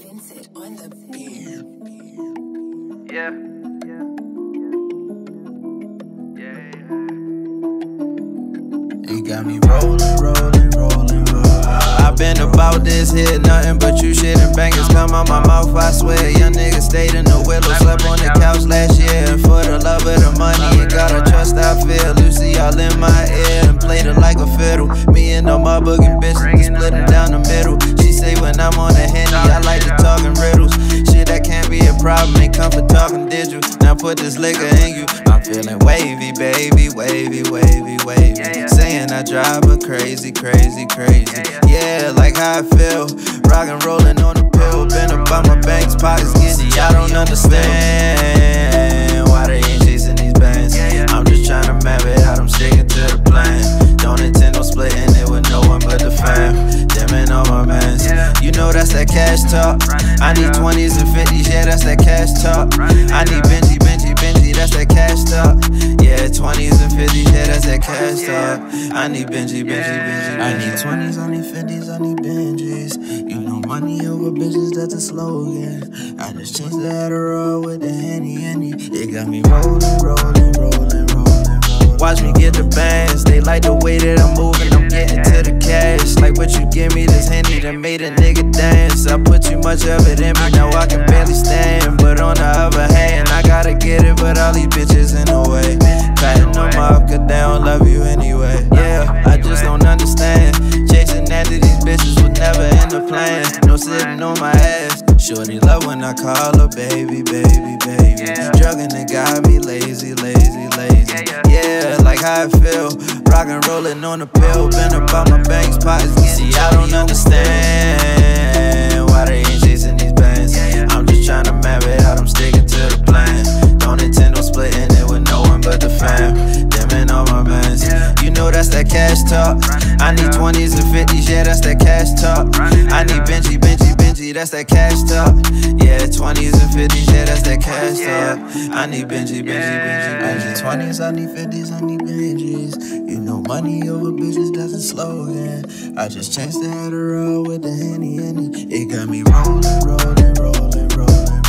Vincent on the beat. Yeah. You got me rolling. I've been about this hit, nothing but you shit and bangers come out my mouth, I swear. Young nigga stayed in the willow, slept on the couch last year. And for the love of the money, you gotta trust I feel. Lucy all in my ear and played it like a fiddle. Me and all my boogie bitches, just split them down the middle. She say when I'm on the Henny, I like to talk in riddles. Shit, that can't be a problem, ain't come for talking, did you? Now put this liquor in you. I'm feeling wavy, baby, wavy. Saying I drive her crazy. Yeah, like how I feel. Rockin' rollin' on the pill. Been about my bank's pockets getting. I don't understand why they ain't chasing these bands. I'm just tryna map it out, I'm sticking to the plan. Don't intend on splitting it with no one but the fam. Them and all my mans. You know that's that cash talk. I need 20s and 50s, yeah, that's that cash talk. I need Benji, that's that cash talk. Yeah, 20s and 50s, yeah, that's that cash talk. I need Benji. I need 20s, I need 50s, I need Benjis. You know money over bitches, that's a slogan. I just changed the Adderall with the Henny. It got me rolling. Watch me get the bands, they like the way that I'm moving, I'm getting to the cash. Like what you give me, this Henny that made a nigga dance. I put too much of it in me, now I can barely stand. But on the other hand, I gotta get it, but all these bitches in the way. Patting them off, cause they don't love you anyway. Yeah, I just don't understand. Chasing after these bitches was never in the plan. No sitting on my ass. Shorty love when I call her baby. Drugging it got me lazy. Yeah, like how I feel. Rockin' rollin' on the pill. Been about my bank's pockets getting. See, I don't understand why they ain't chasing these bands. I'm just tryna map it out, I'm sticking to the plan. Don't intend on splitting it with no one but the fam. Them and all my mans. You know that's that cash talk. I need 20s and 50s, yeah, that's that cash talk. I need Benji, that's that cash talk. Yeah, 20s and 50s, yeah, that's that cash talk. I need Benji. I need 20s, I need 50s, I need Benjis. You know money over bitches, that's a slogan. I just changed the Adderall with the Henny. It got me rolling.